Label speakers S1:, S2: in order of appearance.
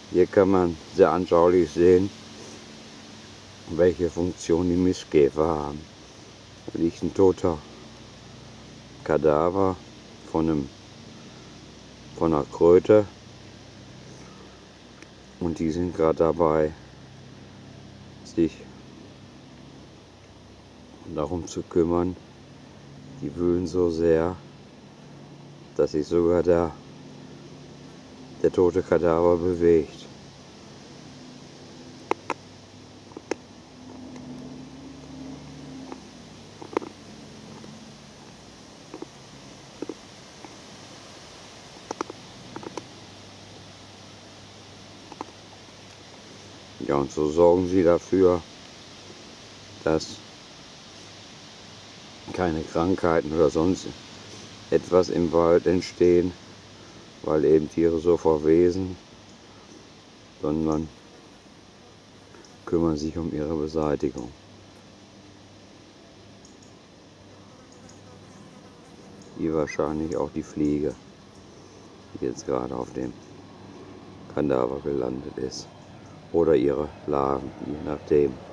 S1: Hier kann man sehr anschaulich sehen, welche Funktion die Mistkäfer haben. Da liegt ein toter Kadaver von einer Kröte und die sind gerade dabei, sich darum zu kümmern. Die wühlen so sehr, dass sich sogar der tote Kadaver bewegt. Ja, und so sorgen sie dafür, dass keine Krankheiten oder sonst etwas im Wald entstehen, weil eben Tiere so verwesen, sondern kümmern sich um ihre Beseitigung. Wie wahrscheinlich auch die Fliege, die jetzt gerade auf dem Kadaver gelandet ist. Oder ihre Larven, je nachdem.